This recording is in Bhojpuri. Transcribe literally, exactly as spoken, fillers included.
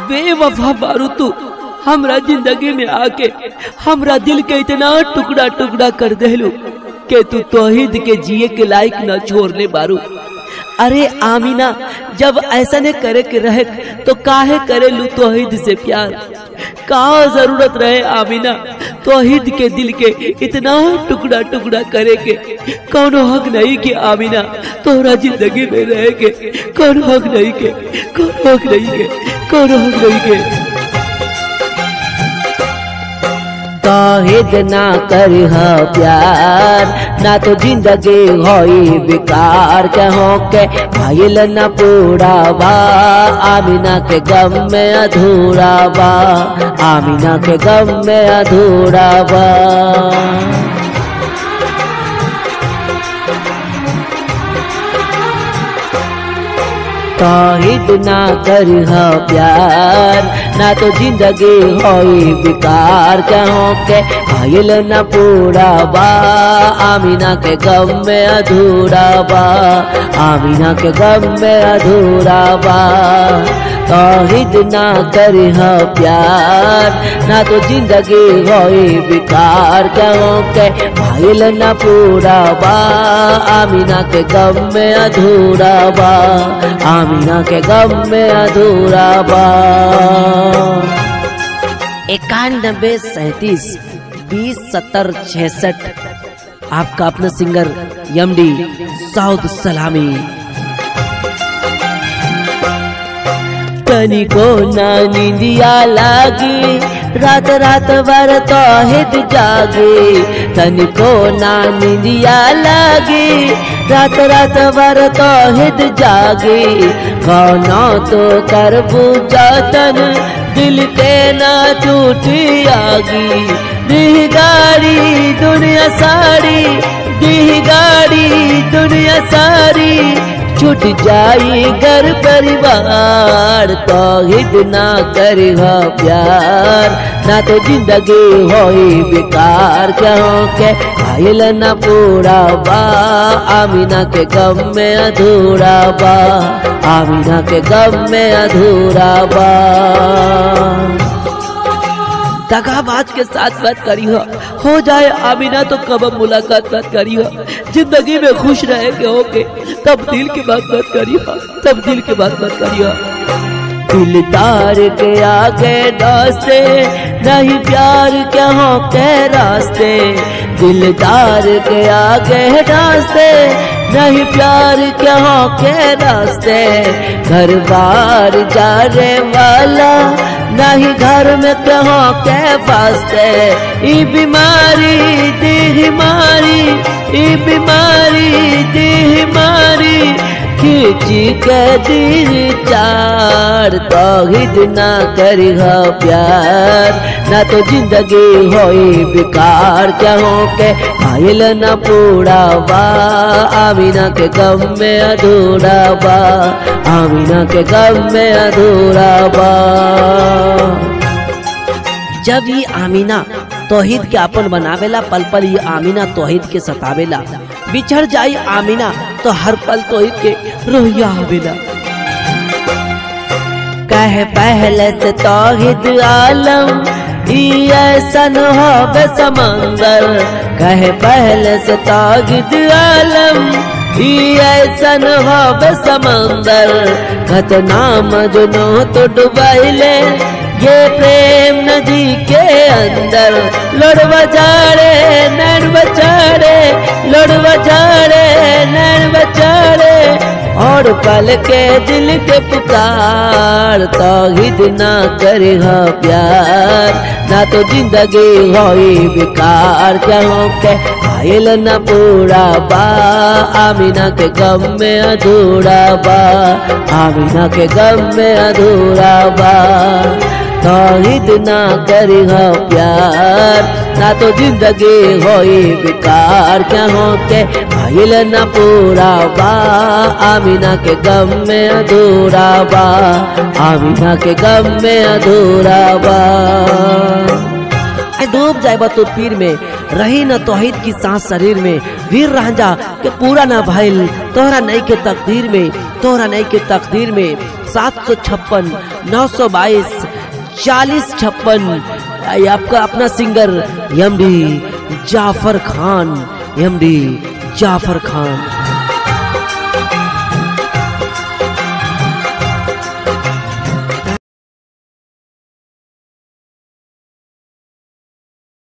बेवफा बारू तू हमरा जिंदगी में आके हमरा दिल के इतना टुकड़ा टुकड़ा कर देलू के तू तौहीद के जिए के लायक न छोड़ने बारू। अरे आमीना, जब ऐसा ने करे के रहे तो काहे करे लू तौहीद से प्यार? का जरूरत रहे आमीना तौहीद के दिल के इतना टुकड़ा टुकड़ा करे के? कौनो हक नहीं के आमीना तोहरा जिंदगी में रहे के? कौनो हक नहीं के, कौनो हक नहीं के, कौनो हक नहीं के। तौहीद ना करिह प्यार ना तो जिंदगी होई बेकार कहो के भाईल न पूरा बा आमीना के गम में अधूरा बा आमीना के गम में अधूरा बा। तौहीद ना करिह प्यार ना तो जिंदगी होई बेकार कहो के भाईल न पूरा बा आमीना के गम में अधूरा बा आमीना के गम में अधूरा बा। तौहीद ना करिह प्यार ना तो जिंदगी होई बेकार कहो के भाईल न पूरा बा आमीना के गम में अधूरा बा आमीना के गम में अधूरा बा। इक्यानबे सैतीस बीस सत्तर छसठ आपका अपना सिंगर एमडी साउद सलामी। तनिको ना नींदिया लागी रात रात भर तौहीद जागे तनिको ना नींदिया लागी रात रात भर तौहीद जागे कौनो तो करबू जतन दिल के ना टूटी आगी दी गाड़ी दुनिया सारी दी गाड़ी दुनिया सारी छूट जाई घर परिवार। तौहीद ना करिह प्यार ना तो जिंदगी होई बेकार कहो के भाईल न पूरा बा आमीना के गम में अधूरा बा आमीना के गम में अधूरा बा। दगाबाज के साथ बात करिह हो जाए आमीना तो कब मुलाकात बात करिह जिंदगी में खुश रहे के होके तब दिल की बात बात करिह तब दिल की बात बात करिह। दिलदार के आगे रास्ते नहीं प्यार के हो के रास्ते दिलदार के आगे रास्ते नहीं प्यार के हो के रास्ते घर बार जाने वाला नहीं घर में कहो के वास्ते ई बीमारी दी मारी ई बीमारी दी मारी खींची के दिल चार। तौहीद ना करिह प्यार ना तो जिंदगी होई बेकार कहो के भाईल न पूरा बा आमीना के गम में अधूरा बा आमीना के गम में अधूरा बा। जब ये आमीना तौहीद के अपन बनावेला पल पल ये आमीना तौहीद के सतावेला बिछड़ जाई आमीना तो हर पल तौहीद के रोहिया आवेला। कहे पहले से तौहीद आलम ई ऐसन होवे समंदर कहे पहले से तौहीद आलम ई ऐसन होवे समंदर घटना मजनू तो डुबाइले ये प्रेम नदी के अंदर लड़वा जाड़े नैन बचाड़े लड़वा जाड़े नैन बचाड़े और पल के दिल के पुकार। तौहीद ना करिह प्यार ना तो जिंदगी होई बेकार कहो के भाईल न पूरा बा आमीना के गम में अधूरा बा आमीना के गम में अधूरा बा। तौहीद ना करिह प्यार ना तो जिंदगी होई बेकार कहो के भाईल न पूरा बा आमीना के गम में अधूरा बा आमीना के गम में अधूरा बा। डूब जाए तो पीर में रही न तौहीद की सांस शरीर में वीर रांझा के पूरा न भइल तोहरा नहीं के तकदीर में तोरा नहीं के तकदीर में सात सौ छप्पन नौ सौ बाईस चालीस छप्पन। आपका अपना singer M D Jafar Khan, M D Jafar खान।